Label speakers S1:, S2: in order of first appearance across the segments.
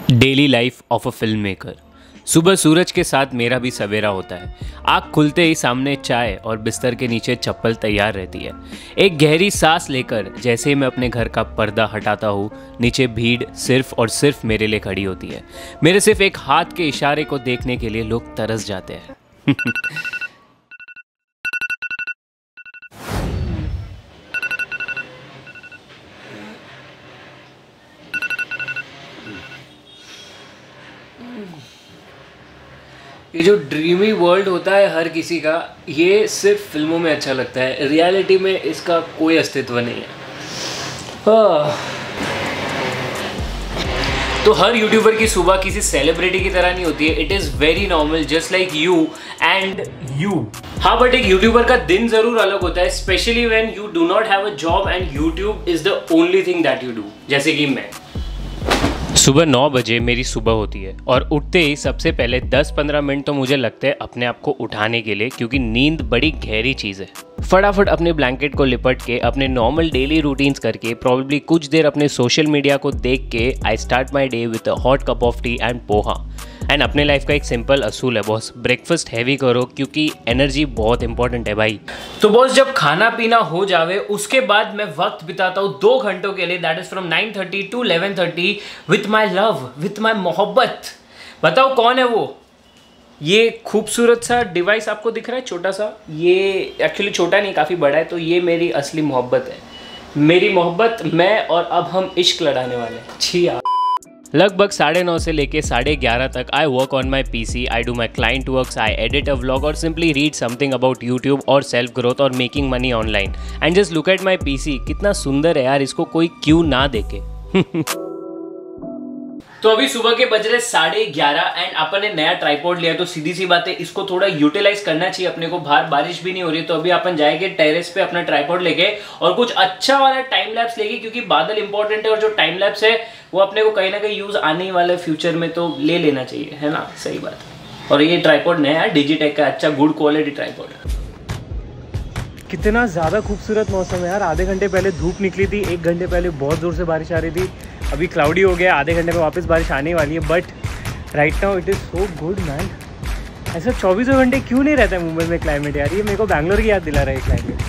S1: Daily life of a film maker. सुबह सूरज के साथ मेरा भी सवेरा होता है। आँख खुलते ही सामने चाय और बिस्तर के नीचे चप्पल तैयार रहती है। एक गहरी सांस लेकर जैसे ही मैं अपने घर का पर्दा हटाता हूँ, नीचे भीड़ सिर्फ और सिर्फ मेरे लिए खड़ी होती है। मेरे सिर्फ एक हाथ के इशारे को देखने के लिए लोग तरस जाते हैं। ये जो ड्रीमी वर्ल्ड होता है हर किसी का, ये सिर्फ फिल्मों में अच्छा लगता है। रियलिटी में इसका कोई अस्तित्व नहीं है। तो हर यूट्यूबर की सुबह किसी सेलिब्रिटी की तरह नहीं होती है। It is very normal, just like you and you. हाँ, बट एक यूट्यूबर का दिन जरूर अलग होता है, specially when you do not have a job and YouTube is the only thing that you do. जैसे कि मैं सुबह 9 बजे मेरी सुबह होती है और उठते ही सबसे पहले 10-15 मिनट तो मुझे लगते हैं अपने आप को उठाने के लिए, क्योंकि नींद बड़ी गहरी चीज़ है। फटाफट अपने ब्लैंकेट को लिपट के अपने नॉर्मल डेली रूटीन्स करके प्रॉब्ली कुछ देर अपने सोशल मीडिया को देख के I start my day with a hot cup of tea and poha. And अपने लाइफ का एक सिंपल असूल है बॉस, ब्रेकफास्ट हैवी करो क्योंकि एनर्जी बहुत इंपॉर्टेंट है भाई। तो बॉस, जब खाना पीना हो जावे उसके बाद मैं वक्त बिताता हूँ 2 घंटों के लिए, that is from 9:30 to 11:30 with my love, with my मोहब्बत। बताओ कौन है वो? ये खूबसूरत सा डिवाइस आपको दिख रहा है छोटा सा, ये एक्चुअली छोटा नहीं, काफ़ी बड़ा है। तो ये मेरी असली मोहब्बत है, मेरी मोहब्बत, मैं, और अब हम इश्क लड़ाने वाले हैं। छी यार। लगभग 9:30 से लेके 11:30 तक I work on my PC, I do my client works, I edit a vlog और simply read something about YouTube और सेल्फ ग्रोथ और making money online. And just look at my PC, कितना सुंदर है यार, इसको कोई क्यों ना देखे। तो अभी सुबह के बज रहे 11:30 एंड अपन ने नया ट्राइपॉड लिया, तो सीधी सी बात है इसको थोड़ा यूटिलाइज करना चाहिए अपने को। बाहर बारिश भी नहीं हो रही है, तो अभी अपन जाएंगे टेरेस पे अपना ट्राइपॉड लेके और कुछ अच्छा वाला टाइम लैप्स लेके, क्योंकि बादल इंपॉर्टेंट है और जो टाइम लैप्स है वो अपने को कहीं ना कहीं यूज आने वाले फ्यूचर में, तो ले लेना चाहिए, है ना? सही बात है। और ये ट्राइपॉड नया है, डिजिटेक का, अच्छा गुड क्वालिटी ट्राइपॉड।
S2: कितना ज़्यादा खूबसूरत मौसम है यार। आधे घंटे पहले धूप निकली थी, 1 घंटे पहले बहुत ज़ोर से बारिश आ रही थी, अभी क्लाउडी हो गया, आधे घंटे में वापस बारिश आने वाली है। But right now it is so good man. ऐसा 24 घंटे क्यों नहीं रहता है मुंबई में क्लाइमेट यार? ये मेरे को बैंगलोर की याद दिला रहा है क्लाइमेट।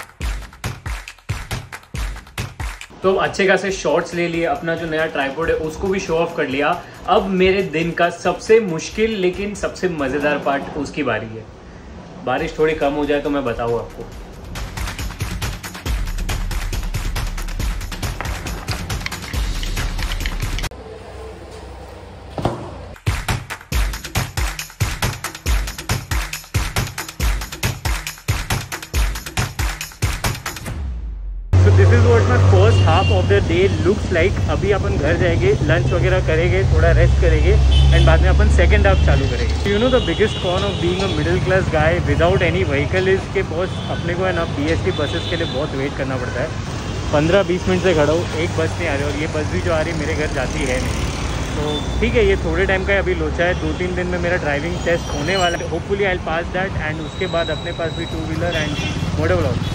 S2: तो अच्छे खासे शॉट्स ले लिए, अपना जो नया ट्राइपॉड है उसको भी शो ऑफ कर लिया। अब मेरे दिन का सबसे मुश्किल लेकिन सबसे मज़ेदार पार्ट, उसकी बारी है। बारिश थोड़ी कम हो जाए तो मैं बताऊँ आपको। This is what my first half of the day looks like. अभी अपन घर जाएंगे, लंच वगैरह करेंगे, थोड़ा रेस्ट करेंगे एंड बाद में अपन सेकंड हाफ चालू करेंगे। You know the biggest con of being a middle class guy without any vehicle is के बॉस, अपने को है ना PST बसेस के लिए बहुत वेट करना पड़ता है। 15-20 मिनट से खड़ा हूँ, एक बस नहीं आ रही और ये बस भी जो आ रही मेरे घर जाती है नहीं। तो ठीक है, ये थोड़े टाइम का अभी लोचा है। 2-3 दिन में मेरा ड्राइविंग टेस्ट होने वाला है, hopefully I will pass that and उसके बाद अपने पास भी 2 व्हीलर एंड मोटर व्लॉग।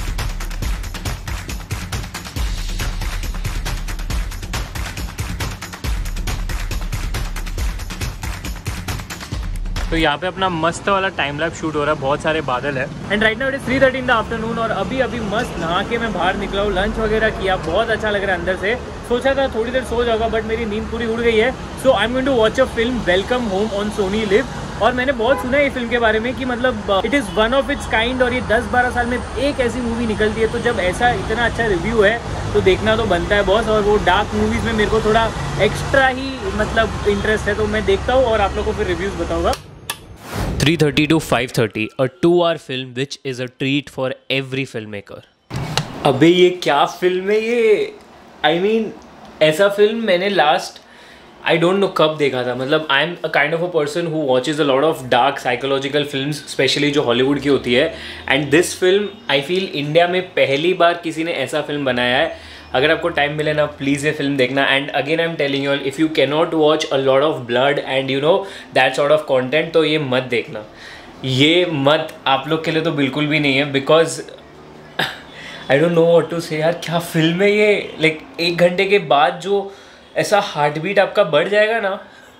S2: तो यहाँ पे अपना मस्त वाला टाइम लैप शूट हो रहा है, बहुत सारे बादल है। And right now it is 3:30 in the afternoon और अभी मस्त नहा के मैं बाहर निकला हूँ, लंच वगैरह किया, बहुत अच्छा लग रहा है अंदर से। सोचा था थोड़ी देर सो जाऊंगा बट मेरी नींद पूरी उड़ गई है। So I am going to watch a film welcome home on SonyLIV. और मैंने बहुत सुना है ये फिल्म के बारे में कि मतलब it is one of its kind और ये 10-12 साल में एक ऐसी मूवी निकलती है। तो जब ऐसा इतना अच्छा रिव्यू है तो देखना तो बनता है बॉस। और वो डार्क मूवीज़ में मेरे को थोड़ा एक्स्ट्रा ही मतलब इंटरेस्ट है, तो मैं देखता हूँ और आप लोगों को फिर रिव्यूज़ बताऊँगा।
S1: 3:30 to 5:30, a 2-hour film which is a treat for every filmmaker। अबे ये क्या फिल्म है ये? I mean, ऐसा फिल्म मैंने लास्ट आई डोंट नो कब देखा था। मतलब I am a kind of a person who watches a lot of dark psychological films, specially जो हॉलीवुड की होती है। And this film I feel India में पहली बार किसी ने ऐसा फिल्म बनाया है। अगर आपको टाइम मिले ना, प्लीज़ ये फिल्म देखना। And again I am telling you, if you can not watch a lot of blood and you know that sort of content, तो ये मत देखना, ये मत, आप लोग के लिए तो बिल्कुल भी नहीं है। Because I don't know what to say यार, क्या फिल्म है ये। लाइक 1 घंटे के बाद जो ऐसा हार्ट बीट आपका बढ़ जाएगा ना।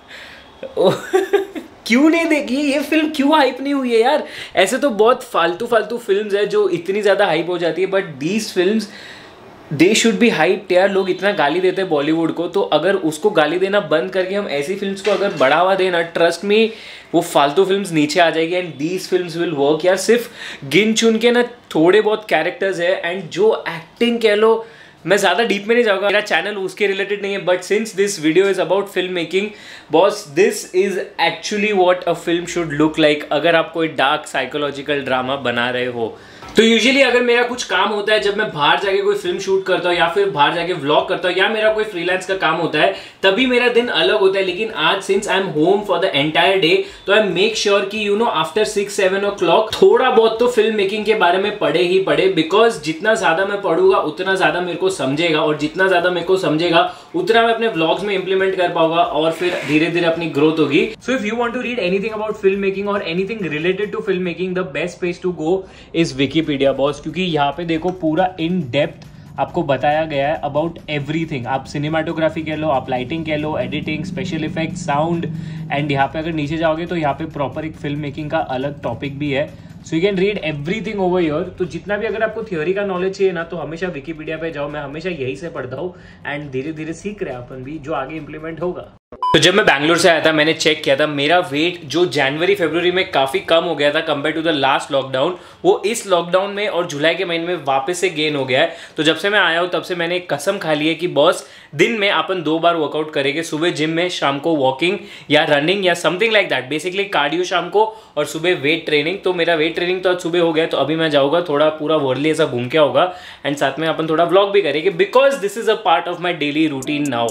S1: क्यों नहीं देखी ये फिल्म, क्यों हाइप नहीं हुई है यार? ऐसे तो बहुत फालतू फिल्म्स है जो इतनी ज़्यादा हाइप हो जाती है, but these films they should be hype यार। लोग इतना गाली देते हैं बॉलीवुड को, तो अगर उसको गाली देना बंद करके हम ऐसी फिल्म्स को अगर बढ़ावा देना, ट्रस्ट मी वो फालतू फिल्म्स नीचे आ जाएगी and these films will work यार। सिर्फ गिन चुन के ना थोड़े बहुत कैरेक्टर्स है एंड जो एक्टिंग कह लो, मैं ज़्यादा डीप में नहीं जाऊँगा, मेरा चैनल उसके रिलेटेड नहीं है, but since this video is about film making boss, this is actually what a film should look like अगर आप कोई डार्क साइकोलॉजिकल ड्रामा बना रहे हो। तो यूजुअली अगर मेरा कुछ काम होता है, जब मैं बाहर जाके कोई फिल्म शूट करता हूँ या फिर बाहर जाके व्लॉग करता हूँ या मेरा कोई फ्रीलांस का काम होता है, तभी मेरा दिन अलग होता है। लेकिन आज since I am home for the entire day, तो आई मेक श्योर कि यू नो आफ्टर 6-7 o'clock थोड़ा बहुत तो फिल्म मेकिंग के बारे में पढ़े ही पढ़े, बिकॉज जितना ज्यादा मैं पढ़ूंगा उतना ज्यादा मेरे को समझेगा, और जितना ज्यादा मेरे को समझेगा उतना मैं अपने व्लॉग्स में इंप्लीमेंट कर पाऊंगा और फिर धीरे धीरे अपनी ग्रोथ होगी। So if you want to read anything about film making और anything related to film making, the best place to go is Wikipedia boss, क्योंकि यहाँ पे देखो पूरा इन डेप्थ आपको बताया गया है अबाउट एवरीथिंग। आप सिनेमाटोग्राफी कह लो, आप लाइटिंग कह लो, editing, special effect, sound, and यहाँ पे अगर नीचे जाओगे तो यहाँ पे प्रॉपर एक फिल्म मेकिंग का अलग टॉपिक भी है। So you can read everything over here. तो जितना भी अगर आपको थ्योरी का नॉलेज चाहिए ना, तो हमेशा विकिपीडिया पे जाओ, मैं हमेशा यही से पढ़ता हूँ एंड धीरे धीरे सीख रहे हैं अपन भी, जो आगे इंप्लीमेंट होगा। तो जब मैं बैंगलोर से आया था, मैंने चेक किया था, मेरा वेट जो जनवरी फरवरी में काफ़ी कम हो गया था compare to the last lockdown, वो इस लॉकडाउन में और जुलाई के महीने में वापस से गेन हो गया है। तो जब से मैं आया हूँ तब से मैंने एक कसम खा ली है कि बॉस दिन में अपन 2 बार वर्कआउट करेंगे, सुबह जिम में, शाम को वॉकिंग या रनिंग या something like that, basically cardio शाम को और सुबह वेट ट्रेनिंग। तो मेरा वेट ट्रेनिंग तो आज सुबह हो गया, तो अभी मैं जाऊँगा थोड़ा पूरा वर्ली ऐसा घूम के होगा एंड साथ में अपन थोड़ा व्लॉग भी करेंगे, because this is a part of my daily routine now.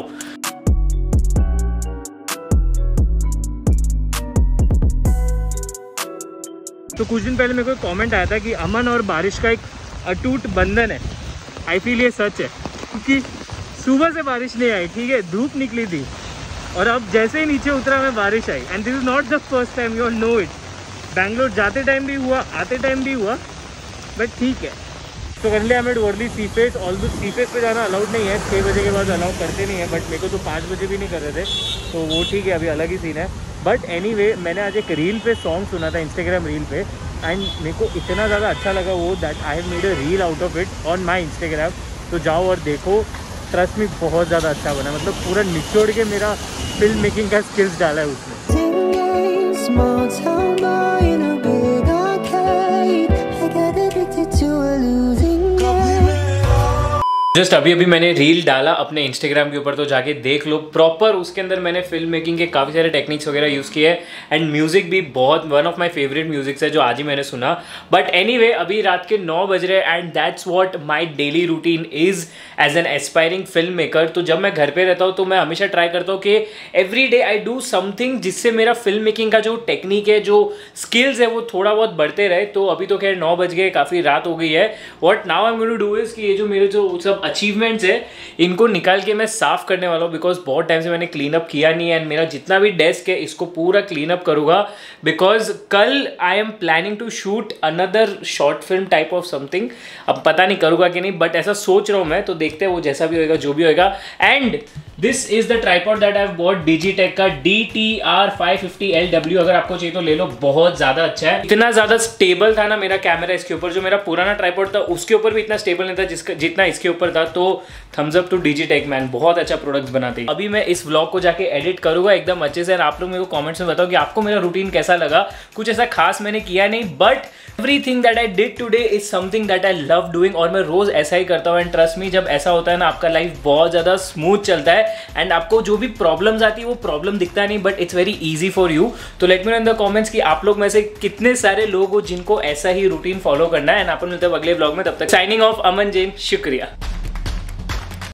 S2: तो कुछ दिन पहले मेरे को कमेंट आया था कि अमन और बारिश का एक अटूट बंधन है। आई फील ये सच है, क्योंकि सुबह से बारिश नहीं आई, ठीक है, धूप निकली थी, और अब जैसे ही नीचे उतरा मैं बारिश आई। And this is not the first time, you know it. Bangalore जाते टाइम भी हुआ, आते टाइम भी हुआ, बट ठीक है। तो currently I am at Worli sea face. Although sea face पे जाना अलाउड नहीं है, 6 बजे के बाद अलाउ करते नहीं है, बट मेरे को तो 5 बजे भी नहीं कर रहे थे, तो वो ठीक है, अभी अलग ही सीन है। बट एनीवे, मैंने आज एक रील पे सॉन्ग सुना था, इंस्टाग्राम रील पे, एंड मेरे को इतना ज़्यादा अच्छा लगा वो, that I have made a reel out of it on my Instagram. तो जाओ और देखो, ट्रस्ट मी, बहुत ज़्यादा अच्छा बना, मतलब पूरा निचोड़ के मेरा फिल्म मेकिंग का स्किल्स डाला है उसमें।
S1: जस्ट अभी मैंने रील डाला अपने इंस्टाग्राम के ऊपर, तो जाके देख लो प्रॉपर। उसके अंदर मैंने फिल्म मेकिंग के काफ़ी सारे टेक्निक्स वगैरह यूज़ किए हैं एंड म्यूजिक भी बहुत, one of my favourite musics है जो आज ही मैंने सुना। बट एनीवे, अभी रात के 9 बज रहे and that's what my daily routine is as an aspiring film maker. तो जब मैं घर पे रहता हूँ तो मैं हमेशा ट्राई करता हूँ कि every day I do something जिससे मेरा फिल्म मेकिंग का जो टेक्निक है, जो स्किल्स है, वो थोड़ा बहुत बढ़ते रहे। तो अभी तो खैर 9 बज गए, काफ़ी रात हो गई है। What now I am going to do is कि ये जो मेरे जो सब अचीवमेंट्स है, इनको निकाल के मैं साफ करने वाला हूँ, बिकॉज बहुत टाइम से मैंने क्लीन अप किया नहीं है एंड मेरा जितना भी डेस्क है इसको पूरा क्लीन अप करूँगा, बिकॉज कल I am planning to shoot another short film type of something. अब पता नहीं करूँगा कि नहीं, बट ऐसा सोच रहा हूँ मैं, तो देखते हैं वो जैसा भी होएगा, जो भी होएगा। And this is the tripod that I have bought Digitek का DTR550LW। अगर आपको चाहिए तो ले लो, बहुत ज्यादा अच्छा है। इतना ज्यादा स्टेबल था ना मेरा कैमरा इसके ऊपर, जो मेरा पुराना ट्राइपॉड था उसके ऊपर भी इतना स्टेबल नहीं था जितना इसके ऊपर था। तो thumbs up to Digitek man, बहुत अच्छा प्रोडक्ट्स बनाते हैं। अभी मैं इस व्लॉग को जाके एडिट करूंगा एकदम अच्छे से, और आप लोग मेरे को कमेंट्स में बताओ कि आपको मेरा रूटीन कैसा लगा। कुछ ऐसा खास मैंने किया नहीं, but everything that I did today is something that I love doing, और मैं रोज ऐसा ही करता हूँ। एंड ट्रस्ट मी, जब ऐसा होता है ना, आपका लाइफ बहुत ज्यादा स्मूथ चलता है एंड आपको जो भी प्रॉब्लम्स आती है वो प्रॉब्लम दिखता नहीं, but it's very easy for you. तो let me know in the comments कि आप लोग में से कितने सारे लोग हो जिनको ऐसा ही रूटीन फॉलो करना है। एंड अपन मिलते हैं अगले व्लॉग में, तब तक साइनिंग ऑफ, अमन जैन, शुक्रिया।